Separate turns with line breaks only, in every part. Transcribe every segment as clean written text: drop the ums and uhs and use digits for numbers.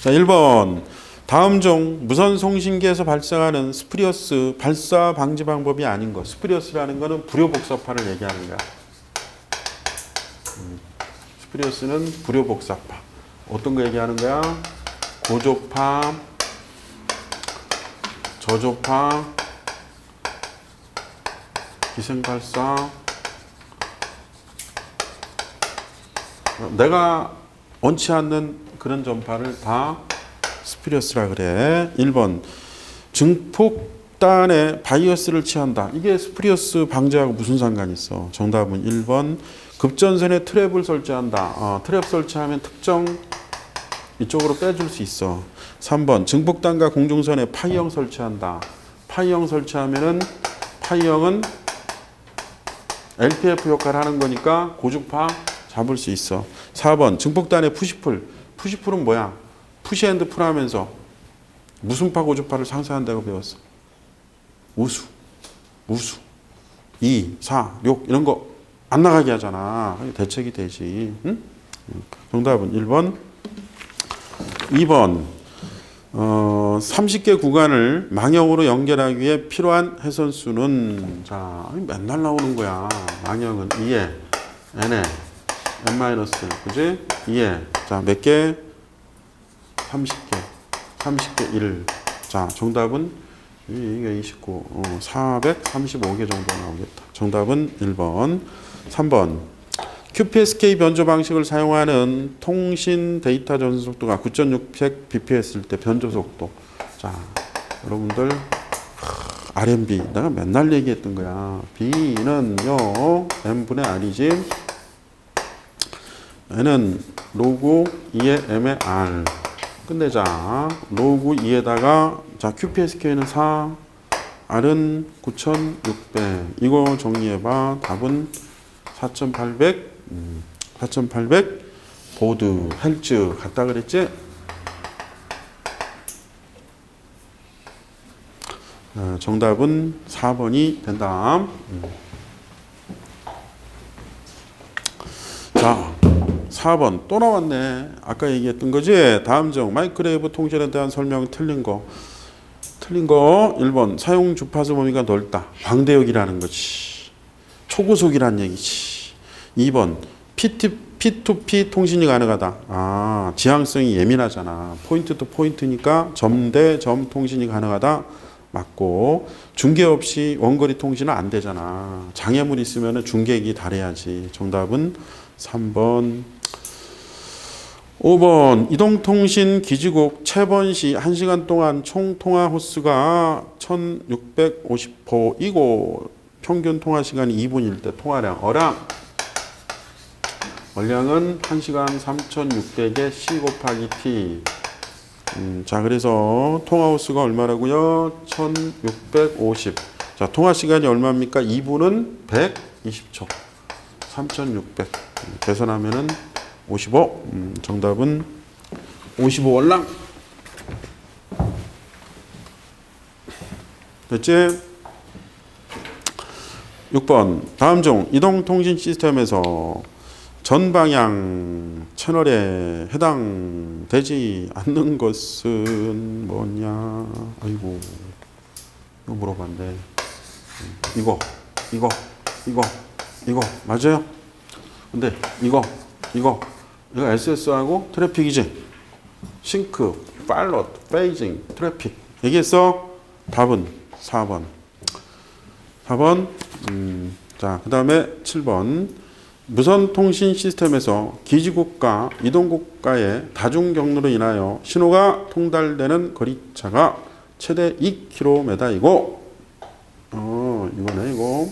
자, 1번. 다음 중 무선 송신기에서 발생하는 스프리어스 발사 방지 방법이 아닌 것. 스프리어스라는 거는 불효복사파를 얘기하는 거야. 스프리어스는 불효복사파. 어떤 거 얘기하는 거야? 고조파, 저조파, 기생발사. 내가 원치 않는 그런 전파를 다 스프리어스라 그래. 1번. 증폭단에 바이어스를 취한다. 이게 스프리어스 방지하고 무슨 상관이 있어? 정답은 1번. 급전선에 트랩을 설치한다. 트랩 설치하면 특정 이쪽으로 빼줄 수 있어. 3번. 증폭단과 공중선에 파이형 설치한다. 파이형 설치하면은 파이형은 LPF 역할을 하는 거니까 고주파 잡을 수 있어. 4번. 증폭단에 푸시풀. 푸시풀은 뭐야? 푸시앤드풀 하면서 무슨 파 고주파를 상쇄한다고 배웠어? 우수, 2, 4, 6 이런 거 안 나가게 하잖아. 대책이 되지. 응? 정답은 1번. 2번. 30개 구간을 망형으로 연결하기 위해 필요한 해선수는, 자, 맨날 나오는 거야. 망형은 2에 n에 n-1, 그지? 2에, 자, 몇 개? 30개 1. 자, 정답은 이게 29, 435개 정도 나오겠다. 정답은 1번. 3번. QPSK 변조 방식을 사용하는 통신 데이터 전송 속도가 9,600 bps일 때 변조 속도. 자, 여러분들 RMB 내가 맨날 얘기했던 거야. B는요 M분의 R이지. N은 로그 2의 M의 R. 끝내자. 로그 2에다가 자 QPSK는 4, R은 9,600. 이거 정리해봐. 답은 4,800 보드 헬츠 같다 그랬지? 정답은 4번이 된다. 자, 4번 또 나왔네. 아까 얘기했던 거지? 다음 중 마이크로웨이브 통신에 대한 설명 틀린 거 1번. 사용 주파수 범위가 넓다. 광대역이라는 거지. 초고속이란 얘기지. 2번. P2P 통신이 가능하다. 지향성이 예민하잖아. 포인트 투 포인트니까 점 대 점 통신이 가능하다. 맞고. 중계 없이 원거리 통신은 안 되잖아. 장애물 있으면 중계기 달해야지. 정답은 3번. 5번. 이동통신 기지국 채번 시 1시간 동안 총 통화 호수가 1650호 이고 평균 통화 시간이 2분일 때 통화량 원량은 1시간 3600에 C 곱하기 T. 자, 그래서 통화 호수가 얼마라고요? 1650. 자, 통화 시간이 얼마입니까? 2분은 120초. 3600. 계산하면은 55. 정답은 55 월랑. 됐지? 6번. 다음 중 이동통신 시스템에서 전방향 채널에 해당되지 않는 것은 뭐냐? 아이고, 이거 물어봤네. 이거 맞아요? 근데 이거 SS하고 트래픽이지? 싱크, 파일럿, 페이징, 트래픽. 얘기했어? 답은 4번. 자, 그 다음에 7번. 무선 통신 시스템에서 기지국가, 이동국가의 다중 경로로 인하여 신호가 통달되는 거리차가 최대 2km이고, 이거네, 이거.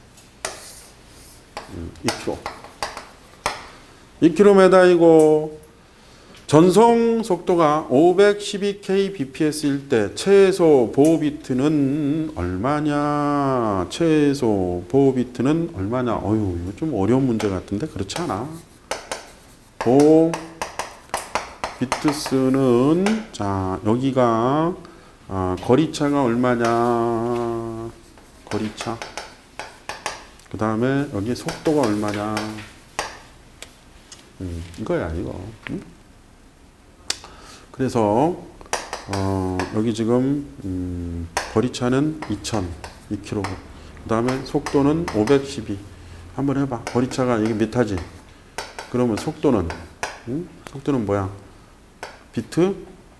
2km이고, 전송 속도가 512kbps일 때 최소 보호 비트는 얼마냐? 최소 보호 비트는 얼마냐? 이거 좀 어려운 문제 같은데 그렇지 않아? 보호 비트 수는, 자, 여기가 거리차가 얼마냐? 거리차. 그 다음에 여기 속도가 얼마냐? 이거야, 이거. 그래서 여기 지금 거리차는 2000, 2km. 그 다음에 속도는 512. 한번 해봐. 거리차가 이게 미터지. 그러면 속도는 속도는 뭐야? 비트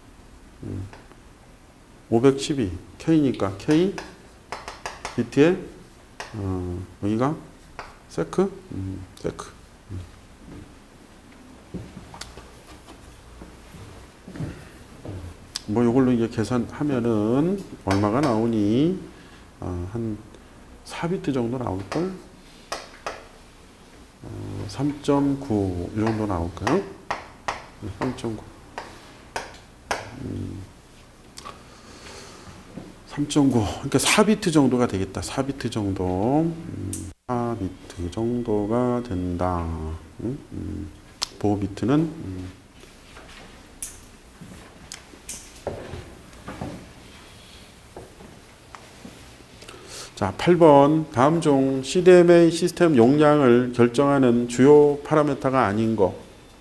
512 K니까 K 비트에 여기가 세크 세크. 뭐 이걸로 이제 계산하면은 얼마가 나오니? 한 4비트 정도 나올걸? 3.9 이 정도 나올까요? 3.9 3.9 그러니까 4비트 정도가 되겠다. 4비트 정도 4비트 정도가 된다. 보비트는 자, 8번 다음 중 CDMA 시스템 용량을 결정하는 주요 파라미터가 아닌 거.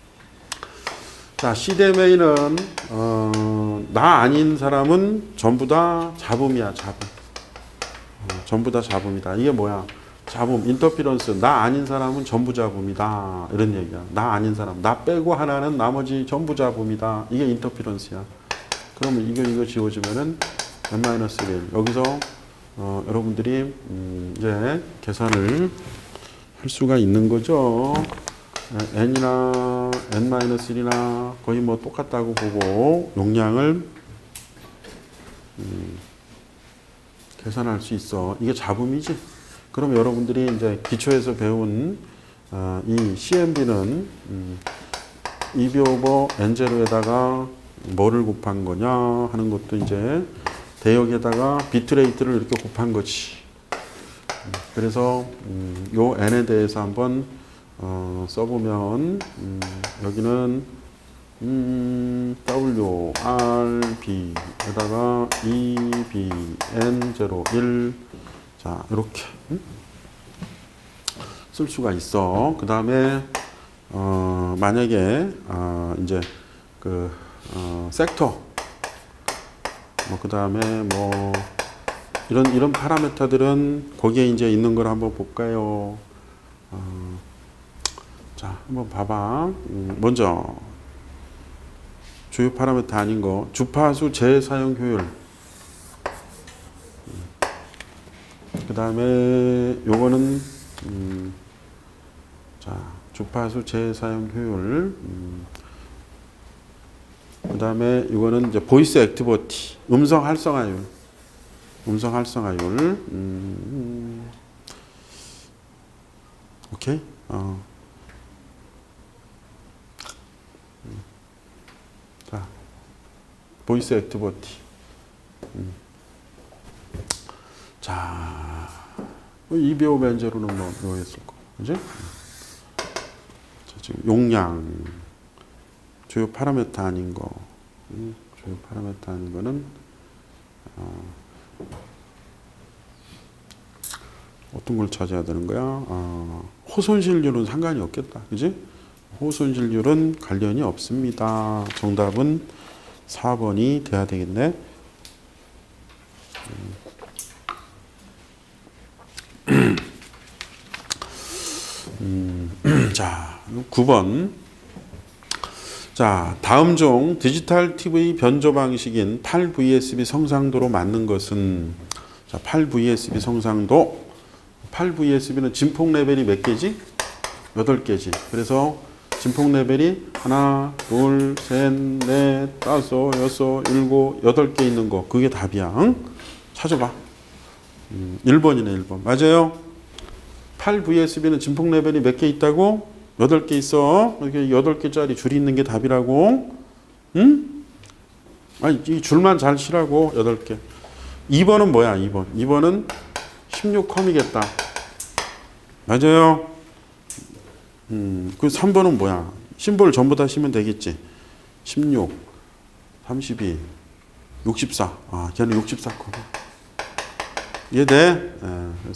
자, CDMA는 나 아닌 사람은 전부 다 잡음이야. 잡음. 전부 다 잡음이다. 이게 뭐야? 잡음, 인터피런스. 나 아닌 사람은 전부 잡음이다. 이런 얘기야. 나 아닌 사람. 나 빼고 하나는 나머지 전부 잡음이다. 이게 인터피런스야. 그러면 이거 지워지면은 n-1. 여기서 여러분들이 이제 계산을 할 수가 있는 거죠. n이나 n-1이나 거의 뭐 똑같다고 보고 용량을 계산할 수 있어. 이게 잡음이지. 그럼 여러분들이 이제 기초에서 배운 이 CMB는 EB 오버 N0에다가 뭐를 곱한 거냐 하는 것도 이제 대역에다가 비트레이트를 이렇게 곱한 거지. 그래서 요 n에 대해서 한번 써보면 여기는 W, R, B에다가 E, B, N, 0, 1 자 이렇게 쓸 수가 있어. 그 다음에 만약에 이제 그 섹터 그 다음에 뭐 이런 파라미터들은 거기에 이제 있는 걸 한번 볼까요? 자, 한번 봐봐. 먼저 주요 파라미터 아닌 거 주파수 재사용 효율. 그 다음에 요거는 자 주파수 재사용 효율. 그 다음에 이거는 이제 보이스 액티비티, 음성 활성화율, 음성 활성화율. 오케이. 자, 보이스 액티비티. 자, EBO 벤제로는 뭐 했을 거, 그지? 자, 지금 용량. 주요 파라미터 아닌 거, 주요 파라미터 아닌 거는 어떤 걸 찾아야 되는 거야? 호손실률은 상관이 없겠다, 그지? 호손실률은 관련이 없습니다. 정답은 4번이 돼야 되겠네. 자, 9번. 자, 다음 중 디지털 TV 변조 방식인 8VSB 성상도로 맞는 것은 자, 8VSB 성상도 8VSB는 진폭 레벨이 몇 개지? 8개지. 그래서 진폭 레벨이 하나, 둘, 셋, 넷, 다섯, 여섯, 일곱, 8개 있는 거. 그게 답이야. 응? 찾아봐. 1번이네, 1번. 맞아요. 8VSB는 진폭 레벨이 몇 개 있다고? 8개 있어. 이렇게 8개짜리 줄이 있는 게 답이라고. 응? 아니, 이 줄만 잘 치라고. 8개. 2번은 뭐야? 2번. 2번은 16컴이겠다. 맞아요. 그 3번은 뭐야? 심볼 전부 다 쓰면 되겠지. 16, 32, 64. 걔는 64컴. 이해돼?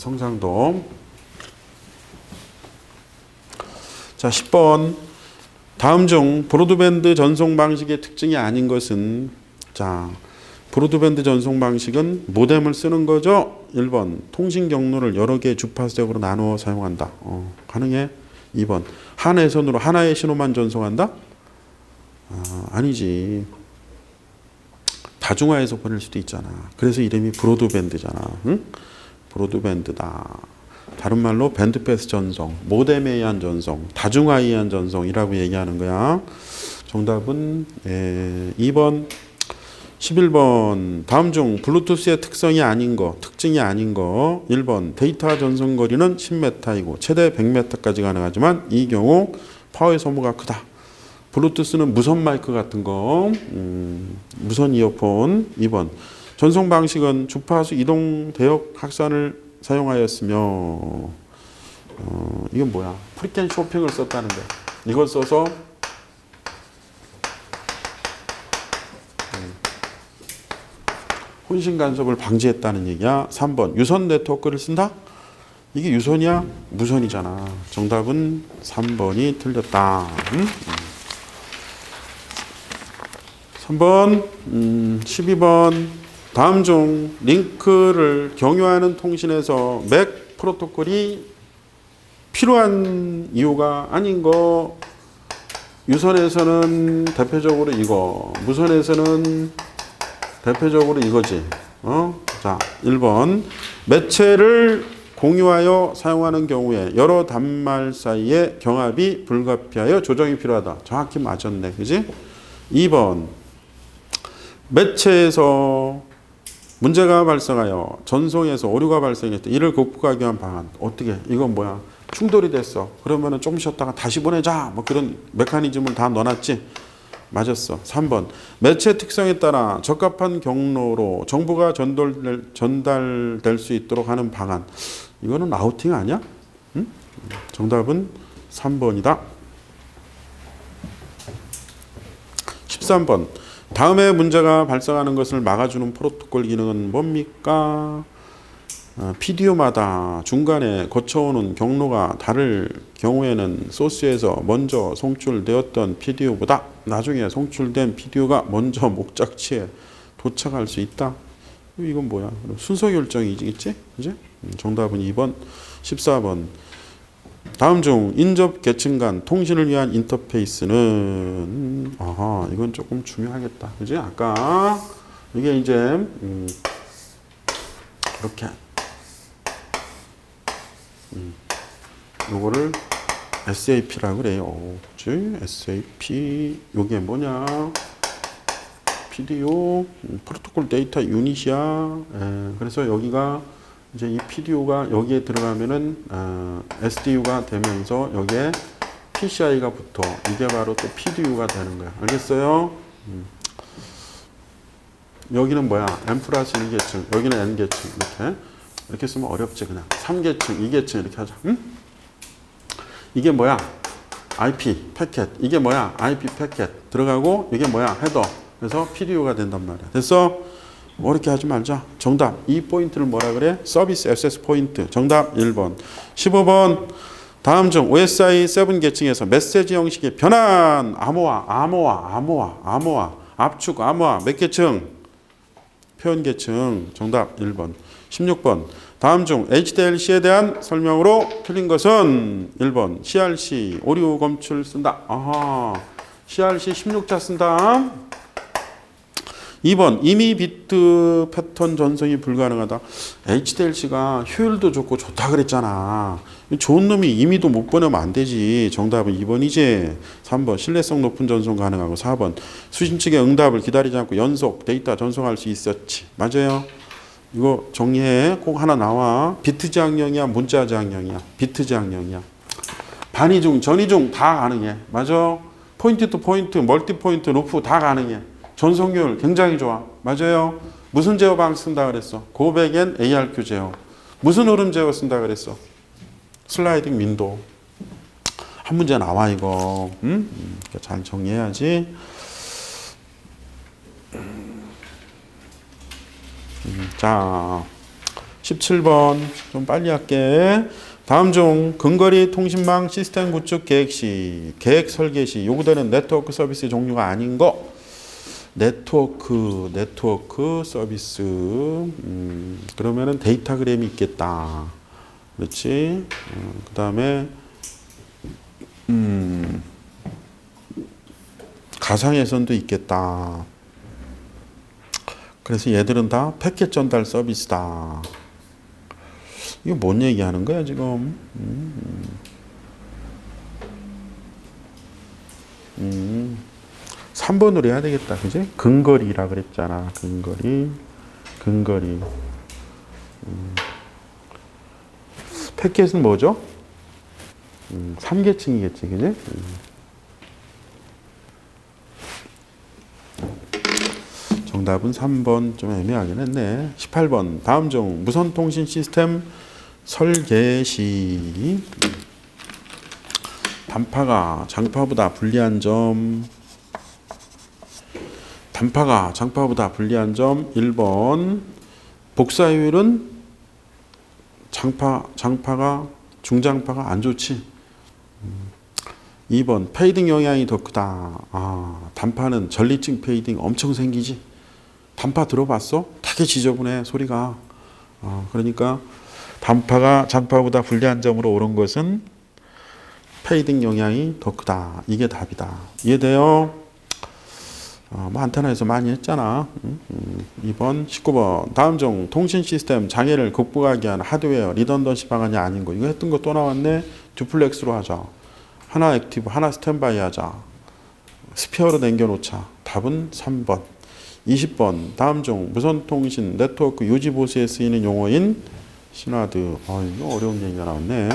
성상도. 자, 10번. 다음 중 브로드밴드 전송 방식의 특징이 아닌 것은 자 브로드밴드 전송 방식은 모뎀을 쓰는 거죠. 1번 통신 경로를 여러 개의 주파수역으로 나누어 사용한다. 가능해? 2번 하나선으로 하나의 신호만 전송한다? 아니지. 다중화해서 보낼 수도 있잖아. 그래서 이름이 브로드밴드잖아. 응? 브로드밴드다. 다른 말로 밴드패스 전송, 모뎀에 의한 전송, 다중화에 의한 전송이라고 얘기하는 거야. 정답은 2번, 11번. 다음 중 블루투스의 특성이 아닌 거, 특징이 아닌 거. 1번 데이터 전송 거리는 10m이고 최대 100m까지 가능하지만 이 경우 파워의 소모가 크다. 블루투스는 무선 마이크 같은 거, 무선 이어폰. 2번 전송 방식은 주파수 이동 대역 확산을 사용하였으며 이건 뭐야? 프리퀀시 쇼핑을 썼다는데 이걸 써서 혼신 간섭을 방지했다는 얘기야. 3번 유선 네트워크를 쓴다? 이게 유선이야? 무선이잖아. 정답은 3번이 틀렸다. 3번 12번 다음 중 링크를 경유하는 통신에서 맥 프로토콜이 필요한 이유가 아닌 거. 유선에서는 대표적으로 이거, 무선에서는 대표적으로 이거지. 자, 1번 매체를 공유하여 사용하는 경우에 여러 단말 사이의 경합이 불가피하여 조정이 필요하다. 정확히 맞았네. 그지? 2번 매체에서 문제가 발생하여 전송에서 오류가 발생했다. 이를 극복하기 위한 방안. 어떻게? 이건 뭐야? 충돌이 됐어. 그러면은 조금 쉬었다가 다시 보내자. 뭐 그런 메커니즘을 다 넣어놨지. 맞았어. 3번 매체 특성에 따라 적합한 경로로 정보가 전달될 수 있도록 하는 방안. 이거는 라우팅 아니야? 응? 정답은 3번이다. 13번 다음에 문제가 발생하는 것을 막아주는 프로토콜 기능은 뭡니까? PDU마다 중간에 거쳐오는 경로가 다를 경우에는 소스에서 먼저 송출되었던 PDU보다 나중에 송출된 PDU가 먼저 목적지에 도착할 수 있다. 이건 뭐야? 순서 결정이겠지? 그지? 정답은 2번. 14번 다음 중 인접 계층 간 통신을 위한 인터페이스는 이건 조금 중요하겠다. 그지? 아까 이게 이제 이렇게 요거를 SAP라고 그래요. 그치? SAP 요게 뭐냐? PDU 프로토콜 데이터 유닛이야. 그래서 여기가 이제 이 PDU가 여기에 들어가면은 SDU가 되면서 여기에 PCI가 붙어. 이게 바로 또 PDU가 되는 거야. 알겠어요? 여기는 뭐야? M 플러스 1계층, 여기는 N계층. 이렇게 쓰면 어렵지. 그냥 3계층, 2계층 이렇게 하자. 응? 이게 뭐야? IP 패켓. 이게 뭐야? IP 패켓 들어가고 이게 뭐야? 헤더. 그래서 PDU가 된단 말이야. 됐어? 뭐 이렇게 하지 말자. 정답. 이 포인트를 뭐라 그래? 서비스 액세스 포인트. 정답 1번. 15번. 다음 중 OSI 7 계층에서 메시지 형식의 변환. 암호화. 압축, 암호화. 몇 계층? 표현 계층. 정답 1번. 16번. 다음 중 HDLC에 대한 설명으로 틀린 것은 1번. CRC. 오류 검출 쓴다. CRC 16자 쓴다. 2번 이미 비트 패턴 전송이 불가능하다. HDLC가 효율도 좋고 좋다 그랬잖아. 좋은 놈이 이미도 못 보내면 안 되지. 정답은 2번이지. 3번 신뢰성 높은 전송 가능하고 4번 수신 측의 응답을 기다리지 않고 연속 데이터 전송할 수 있었지. 맞아요. 이거 정리해. 꼭 하나 나와. 비트 저항량이야 문자 저항량이야? 비트 저항량이야. 반이중 전이중 다 가능해. 맞아. 포인트 투 포인트 멀티 포인트 루프 다 가능해. 전송률 굉장히 좋아. 맞아요. 무슨 제어 방식 쓴다 그랬어? 고백 앤 ARQ 제어. 무슨 흐름 제어 쓴다 그랬어? 슬라이딩 윈도우. 한 문제 나와 이거. 잘 정리해야지. 자, 17번 좀 빨리 할게. 다음 중 근거리 통신망 시스템 구축 계획 시, 계획 설계 시 요구되는 네트워크 서비스 종류가 아닌 거. 네트워크 서비스. 그러면은 데이터그램이 있겠다. 그렇지? 그 다음에 가상회선도 있겠다. 그래서 얘들은 다 패킷 전달 서비스다. 이거 뭔 얘기하는 거야 지금? 3번으로 해야 되겠다. 그지? 근거리라 그랬잖아. 근거리. 패킷은 뭐죠? 3계층이겠지. 그지? 정답은 3번. 좀 애매하긴 했네. 18번. 다음 중 무선통신 시스템 설계 시 단파가 장파보다 불리한 점. 단파가 장파보다 불리한 점 1번. 복사율은 장파가 중장파가 안 좋지. 2번 페이딩 영향이 더 크다. 단파는 전리층 페이딩 엄청 생기지. 단파 들어봤어? 되게 지저분해 소리가. 그러니까 단파가 장파보다 불리한 점으로 옳은 것은 페이딩 영향이 더 크다. 이게 답이다. 이해돼요? 뭐 안테나에서 많이 했잖아. 2번 19번 다음 중 통신 시스템 장애를 극복하기 위한 하드웨어 리던던시 방안이 아닌 거. 이거 했던 거 또 나왔네. 듀플렉스로 하자. 하나 액티브 하나 스탠바이 하자. 스피어로 남겨놓자. 답은 3번. 20번 다음 중 무선통신 네트워크 유지 보수에 쓰이는 용어인 시나드. 이거 어려운 얘기가 나왔네.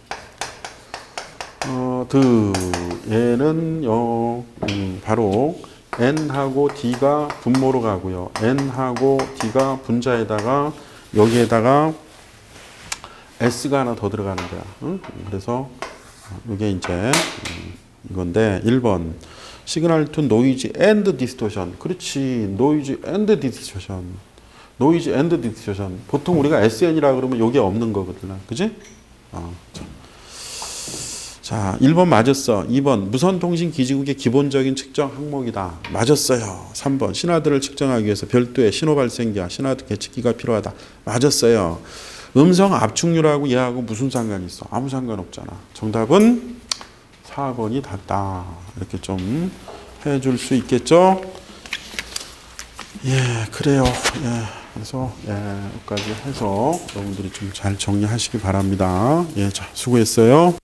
얘는요 바로 N하고 D가 분모로 가고요. N하고 D가 분자에다가 여기에다가 S가 하나 더 들어가는 거야. 그래서 이게 이제 이건데 1번 시그널 투 노이즈 앤드 디스토션. 그렇지. 노이즈 앤드 디스토션. 노이즈 앤드 디스토션. 보통 우리가 SN이라 그러면 여기에 없는 거거든. 그지? 자, 1번 맞았어. 2번 무선통신 기지국의 기본적인 측정 항목이다. 맞았어요. 3번 신하들을 측정하기 위해서 별도의 신호 발생기와 신하들 계측기가 필요하다. 맞았어요. 음성 압축률하고 얘하고 무슨 상관이 있어? 아무 상관 없잖아. 정답은 4번이 닿다. 이렇게 좀 해줄 수 있겠죠? 예, 그래요. 예, 그래서 여기까지 해서 여러분들이 좀 잘 정리하시기 바랍니다. 예, 자, 수고했어요.